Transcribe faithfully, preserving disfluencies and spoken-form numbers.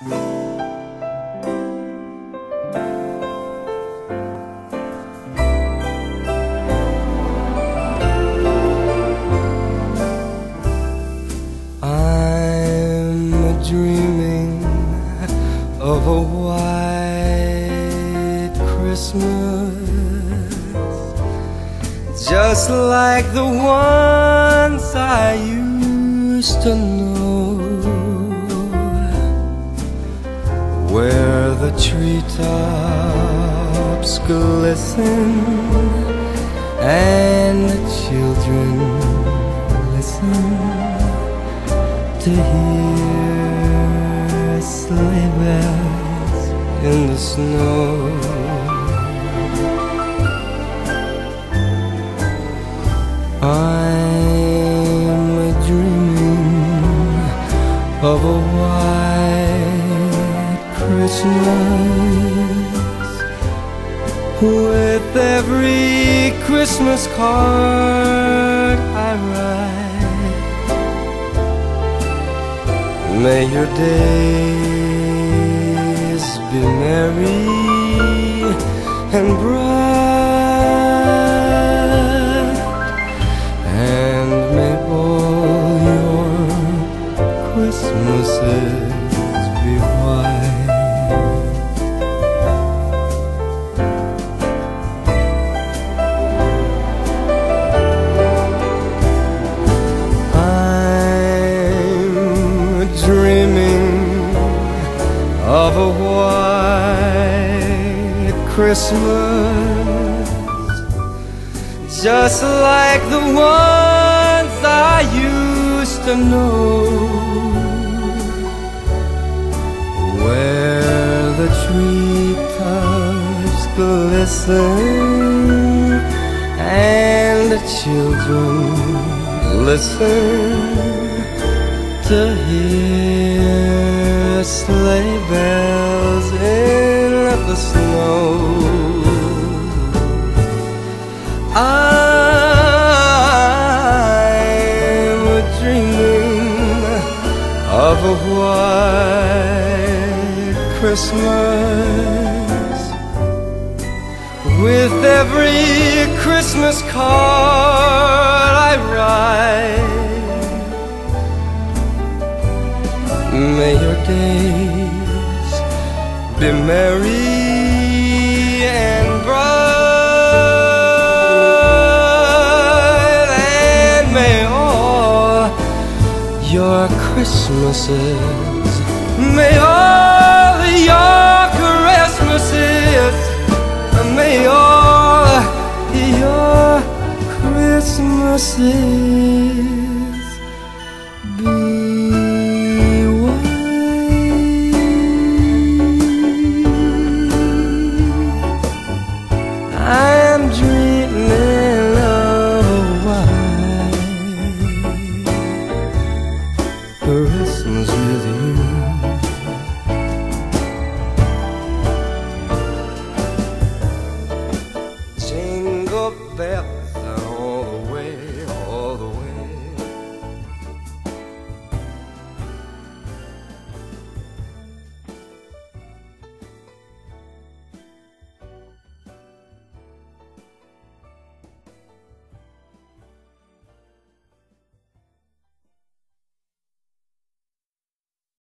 Dreaming of a white Christmas, just like the ones I used to know, where the treetops glisten and the children listen to hear sleigh bells in the snow. I'm dreaming of a white Christmas, with every Christmas card I write. May your days be merry and bright, and may all your Christmases be white. Dreaming of a white Christmas, just like the ones I used to know, where the treetops glisten and the children listen to hear sleigh bells in the snow. I'm dreaming of a white Christmas, with every Christmas card I write. May your days be merry and bright, and may all your Christmases, may all your Christmases, may all your Christmases